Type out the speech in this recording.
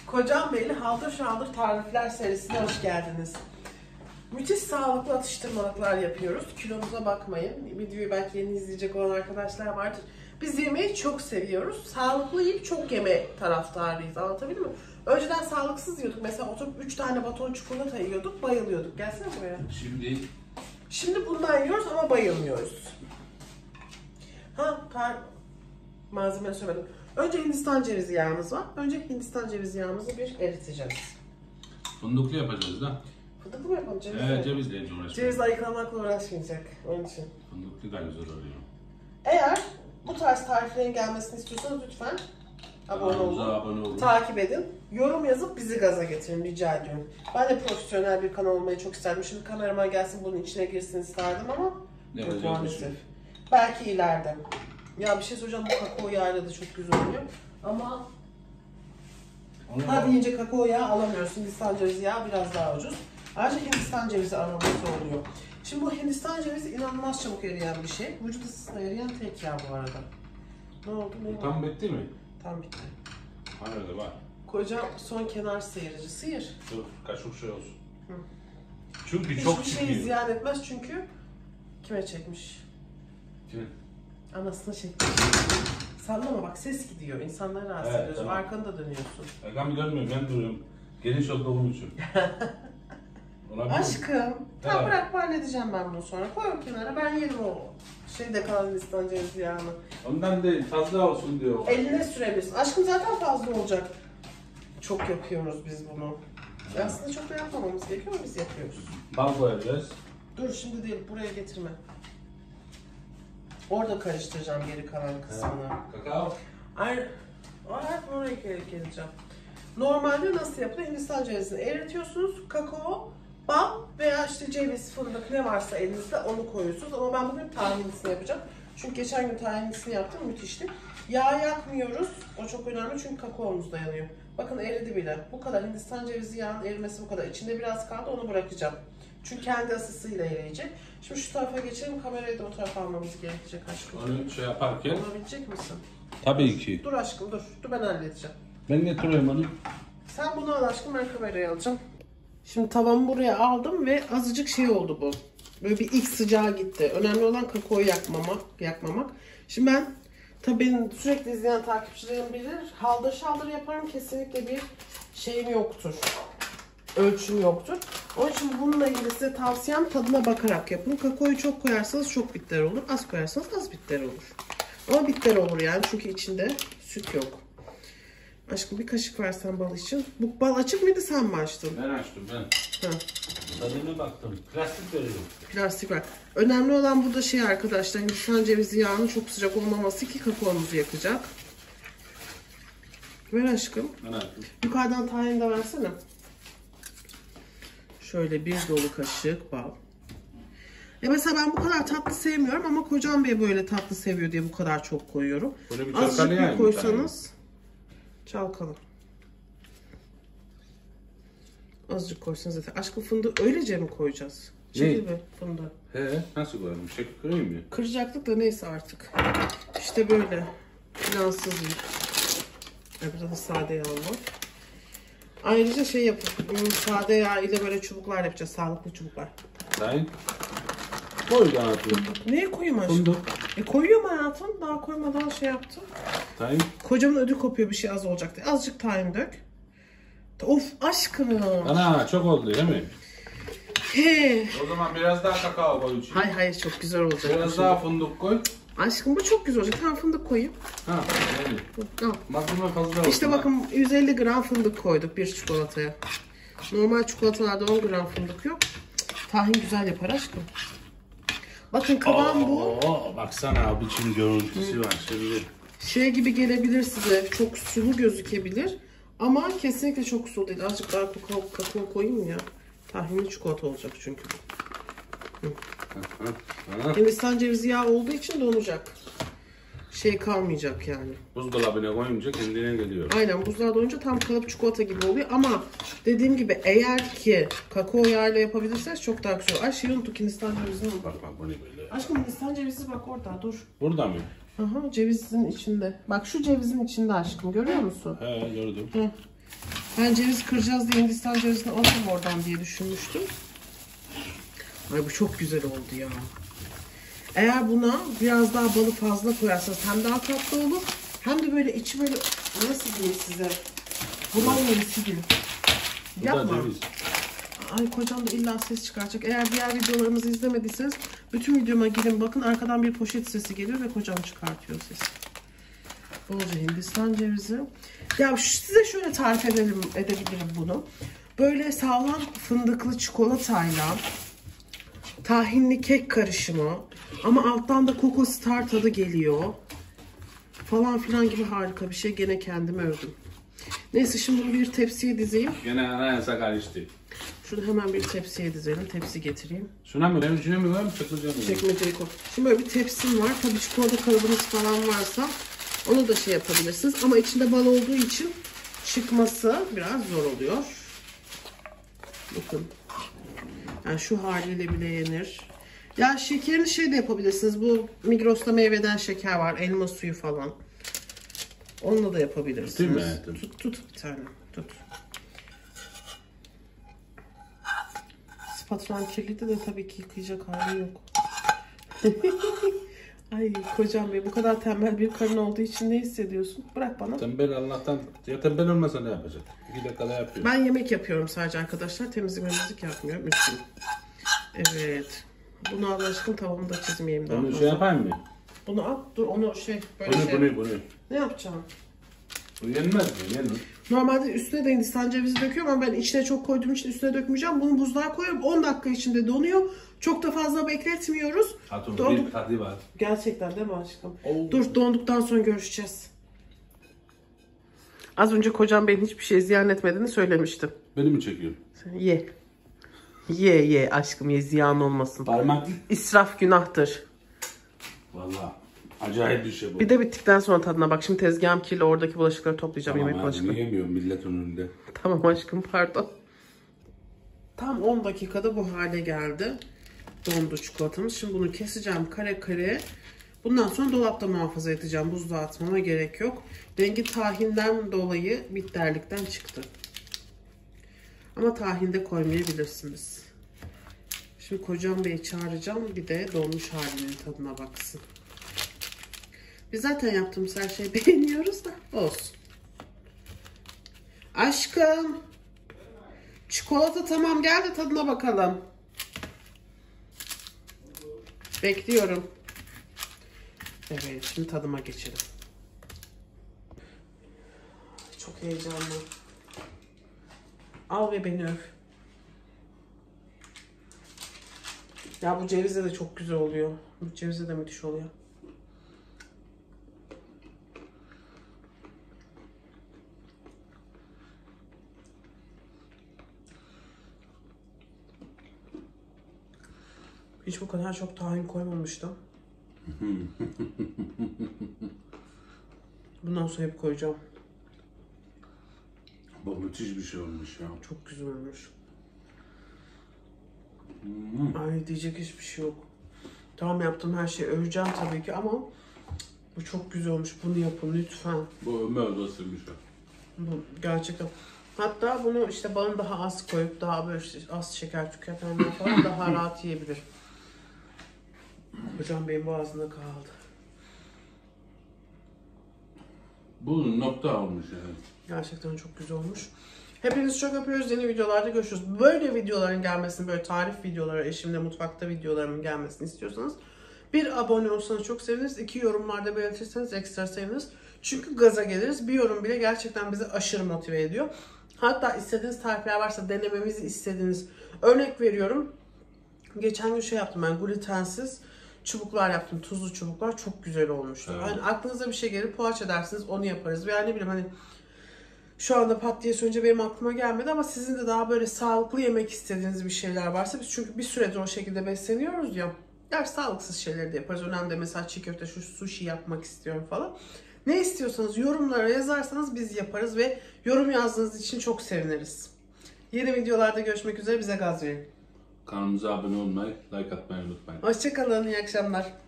Kocam Bey'le haldır şaldır tarifler serisine hoş geldiniz. Müthiş sağlıklı atıştırmalıklar yapıyoruz. Kilomuza bakmayın. Videoyu belki yeni izleyecek olan arkadaşlar vardır. Biz yemeği çok seviyoruz. Sağlıklı yiyip çok yeme taraftarıyız. Anlatabildim mi? Önceden sağlıksız yiyorduk. Mesela oturup 3 tane baton çikolata yiyorduk. Bayılıyorduk. Gelsene buraya. Şimdi bundan yiyoruz ama bayılmıyoruz. Malzemeleri söylemedim. Önce Hindistan cevizi yağımız var. Önce Hindistan cevizi yağımızı bir eriteceğiz. Fındıklı yapacağız da. Fındıklı mı yapalım? Cevizle uğraşmayalım. Cevizle ayıklamakla uğraşmayacak. Onun için. Fındıklı da güzel oluyor. Eğer bu tarz tariflerin gelmesini istiyorsanız lütfen abone olun. Takip edin. Yorum yazıp bizi gaza getirin rica ediyorum. Ben de profesyonel bir kanal olmayı çok isterdim. Şimdi kameraman gelsin bunun içine girsin isterdim ama yok maalesef. Belki ileride. Ya bir şey söyleyeceğim, bu kakao yağıyla da çok güzel oluyor. Ama deyince kakao yağı alamıyoruz. Hindistan cevizi yağı biraz daha ucuz. Ayrıca Hindistan cevizi aroması oluyor. Şimdi bu Hindistan cevizi inanılmaz çabuk eriyen bir şey. Vücut ısısında eriyen tek yağ bu arada. Ne oldu? Tam bitti mi? Tam bitti. Hala da var. Kocam son kenar sıyırıcı. Sıyır. Dur, kaşık şey olsun. Hı. Çünkü hiçbir çok şey ziyan etmez çünkü kime çekmiş? Kime? Anasına çekmiş. Sallama bak, ses gidiyor. İnsanları rahatsız ediyorsun. Tamam. Arkanı da dönüyorsun. Ben dönmüyorum, ben duruyorum. Geniş olduğum için. Aşkım. Tamam bırak, halledeceğim ben bunu sonra. Koy o kenara, ben yerim o şeyde kalan Hindistan cevizi yağını. Ondan değil, fazla olsun diyor. Eline sürebilirsin. Aşkım zaten fazla olacak. Çok yapıyoruz biz bunu. Aslında çok da yapmamamız gerekiyor ama biz yapıyoruz. Bal koyacağız. Dur şimdi değil, buraya getirme. Orada karıştıracağım geri kalan kısmını. Kakao. Hayır, oraya geleceğim. Normalde nasıl yapılıyor? Hindistan cevizini eritiyorsunuz. Kakao, bal veya işte ceviz, fındık ne varsa elinizde onu koyuyorsunuz. Ama ben bugün tahinlisini yapacağım. Çünkü geçen gün tahinlisini yaptım, müthişti. Yağ yakmıyoruz. O çok önemli çünkü kakaomuz da yanıyor. Bakın eridi bile. Bu kadar. Hindistan cevizi yağının erimesi bu kadar. İçinde biraz kaldı, onu bırakacağım. Çünkü kendi ısısıyla eriyecek. Şimdi şu tarafa geçelim. Kamerayı da o tarafa almamız gerekecek aşkım. Onu şey yaparken. Olabilecek misin? Tabii ki. Dur aşkım dur. Dur ben halledeceğim. Ben getiriyorum onu. Sen bunu al aşkım, ben kamerayı alacağım. Şimdi tavamı buraya aldım ve azıcık şey oldu bu. Böyle bir ilk sıcağı gitti. Önemli olan kakaoyu yakmamak. Şimdi ben, tabii benim sürekli izleyen takipçilerim bilir. Haldır şaldır yaparım. Kesinlikle bir şeyim yoktur. Ölçüm yoktur. Onun için bununla ilgili size tavsiyem tadına bakarak yapın. Kakaoyu çok koyarsanız çok bitter olur. Az koyarsanız az bitter olur. Ama bitter olur yani çünkü içinde süt yok. Aşkım bir kaşık versen bal için. Bu bal açık mıydı, sen mi açtın? Ben açtım ben. Tadına baktım. Plastik veriyorum. Plastik var. Önemli olan burada şey arkadaşlar, Hindistan cevizi yağının çok sıcak olmaması ki kakaomuzu yakacak. Ver aşkım. Ben açtım. Yukarıdan tahin de versene. Şöyle bir dolu kaşık bal. Mesela ben bu kadar tatlı sevmiyorum ama kocam Bey böyle tatlı seviyor diye bu kadar çok koyuyorum. Azıcık bir koysanız. Çalkalı. Azıcık koysanız zaten. Aşkım fındığı öylece mi koyacağız? Çekil be fındığı. He, nasıl koyalım? Şeker kırayım mı? Kıracaktık da neyse artık. İşte böyle. Plansız bir. Burada da sade yağ var. Ayrıca şey yapıp sade yağ ile böyle çubuklar yapacağız. Sağlıklı çubuklar. Sayın. Koy da atayım. Neye koyayım aşkım? Fındık. Koyuyorum hayatım. Daha koymadan şey yaptım. Tayin. Kocamın ödü kopuyor bir şey az olacak diye. Azıcık tahin dök. Of aşkım. Ana çok oldu değil mi? He. O zaman biraz daha kakao koy içine. Hayır çok güzel olacak. Biraz daha fındık koy. Aşkım bu çok güzel olacak. Tamam fındık koyayım. Ha, öyle. Al. Malzeme fazla olsun. İşte bakın 150 gram fındık koyduk bir çikolataya. Normal çikolatalarda 10 gram fındık yok. Tahin güzel yapar aşkım. Bakın kıvam bu. Baksana biçim görüntüsü var şimdi. Şey gibi gelebilir size. Çok sulu gözükebilir. Ama kesinlikle çok sulu değil. Azıcık daha kakao koyayım ya. Tahinli çikolata olacak çünkü. Hindistan cevizi yağı olduğu için donacak. Şey kalmayacak yani. Buzdolabına koyunca kendine geliyor. Aynen, buzluğa doyunca tam kalıp çikolata gibi oluyor ama dediğim gibi eğer ki kakao yağıyla yapabilirseniz çok daha güzel. Ay şey unuttuk, Hindistan cevizini unuttuk. Bak bu ne böyle? Aşkım Hindistan cevizi bak orada dur. Burada mı? Aha, cevizin içinde. Bak şu cevizin içinde aşkım, görüyor musun? He gördüm. Hı. Ben ceviz kıracağız diye Hindistan cevizini alalım oradan diye düşünmüştüm. Ay bu çok güzel oldu ya. Eğer buna biraz daha balı fazla koyarsanız hem daha tatlı olur hem de böyle içi böyle nasıl diyeyim size bulanmayısı gibi. Yapma. Ay kocam da illa ses çıkaracak. Eğer diğer videolarımızı izlemediyseniz bütün videoma girin bakın arkadan bir poşet sesi geliyor ve kocam çıkartıyor sesi. Bolca Hindistan cevizi. Ya size şöyle tarif edebilirim bunu. Böyle sağlam fındıklı çikolatayla tahinli kek karışımı ama alttan da Coco Star tadı geliyor. Falan filan gibi harika bir şey. Gene kendimi övdüm. Neyse şimdi bunu bir tepsiye dizeyim. Gene anayasa karıştı. Şunu hemen bir tepsiye dizelim. Tepsi getireyim. Şuna mı? Benim içine mi var mı? Çekmeyeceğim mi? Çekmeceyi koy. Şimdi böyle bir tepsim var. Tabii çikolata kalıbınız falan varsa onu da şey yapabilirsiniz. Ama içinde bal olduğu için çıkması biraz zor oluyor. Bakın. Yani şu haliyle bile yenir. Ya şekerini şey de yapabilirsiniz. Bu Migros'ta meyveden şeker var. Elma suyu falan. Onunla da yapabilirsiniz. Tutayım mı hayatım? Tut bir tane. Tut. Spatulam kirliydi de tabii ki yıkayacak hali yok. Ay kocam bey bu kadar tembel bir karın olduğu için ne hissediyorsun? Bırak bana. Tembel Allah'tan. Ya tembel olmasa ne yapacak? 2 dakikada yapıyor. Ben yemek yapıyorum sadece arkadaşlar. Temizlik yapmıyorum. Üzgünüm. Evet. Bunu al aşkım tavamı da çizmeyeyim daha. Onu şey yapayım mı? Bunu al. Dur onu böyle Bunu. Ne yapacağım? Bu yenmez mi? Yenmez. Normalde üstüne de Hindistan cevizi döküyorum ama ben içine çok koyduğum için üstüne dökmeyeceğim. Bunu buzluğa koyuyorum. 10 dakika içinde donuyor. Çok da fazla bekletmiyoruz. Hatun bir tadı var. Gerçekten değil mi aşkım? Oo. Dur donduktan sonra görüşeceğiz. Az önce kocam benim hiçbir şey ziyan etmediğini söylemiştim. Beni mi çekiyorsun? Ye. Ye aşkım ye ziyan olmasın. Parmak. İsraf günahtır. Vallahi acayip bir şey bu. Bir de bittikten sonra tadına bak. Şimdi tezgahım kirli oradaki bulaşıkları toplayacağım Tamam yemek abi, bulaşıkları. yemiyorum millet önünde. Tamam aşkım pardon. Tam 10 dakikada bu hale geldi. Dondu çikolatamız. Şimdi bunu keseceğim kare kare. Bundan sonra dolapta muhafaza edeceğim. Buzluğa atmama gerek yok. Rengi tahinden dolayı bitterlikten çıktı. Ama tahinde koymayabilirsiniz. Şimdi kocam beyi çağıracağım. Bir de donmuş halinin tadına baksın. Biz zaten yaptığımız her şeyi beğeniyoruz da olsun. Aşkım. Çikolata tamam gel de tadına bakalım. Bekliyorum. Evet şimdi tadıma geçelim. Çok heyecanlı. Al ve beni öv. Ya bu cevizle de çok güzel oluyor. Bu cevizle de müthiş oluyor. Hiç bu kadar çok tahin koymamıştım. Bundan sonra hep koyacağım. Bu müthiş bir şey olmuş ya. Çok güzel olmuş. Ay diyecek hiçbir şey yok. Tamam yaptığım her şeyi öveceğim tabii ki ama bu çok güzel olmuş. Bunu yapın lütfen. Bu Ömer odasıymış ya. Bu gerçekten. Hatta bunu işte balını daha az koyup daha böyle az şeker tüketenler falan daha rahat yiyebilir. Hocam benim boğazımda kaldı. Bu nokta olmuş yani. Gerçekten çok güzel olmuş. Hepinizi çok öpüyoruz. Yeni videolarda görüşürüz. Böyle videoların gelmesini, böyle tarif videoları, eşimle mutfakta videolarımın gelmesini istiyorsanız bir abone olsanız çok seviniriz. 2 yorumlarda belirtirseniz ekstra seviniriz. Çünkü gaza geliriz. Bir yorum bile gerçekten bizi aşırı motive ediyor. Hatta istediğiniz tarifler varsa denememizi istediğiniz örnek veriyorum. Geçen gün şey yaptım ben glutensiz çubuklar yaptım. Tuzlu çubuklar çok güzel olmuştu. Evet. Hani aklınıza bir şey gelir poğaça dersiniz onu yaparız. Veya ne bileyim hani şu anda pat diye söyleyince benim aklıma gelmedi ama sizin de daha böyle sağlıklı yemek istediğiniz bir şeyler varsa biz çünkü bir süredir o şekilde besleniyoruz ya. Gerçi sağlıksız şeyleri de yaparız. Önemli de mesela çiğ köfte, sushi yapmak istiyorum falan. Ne istiyorsanız yorumlara yazarsanız biz yaparız ve yorum yazdığınız için çok seviniriz. Yeni videolarda görüşmek üzere bize gaz verin. Kanalımıza abone olmayı, like atmayı unutmayın. Hoşçakalın, iyi akşamlar.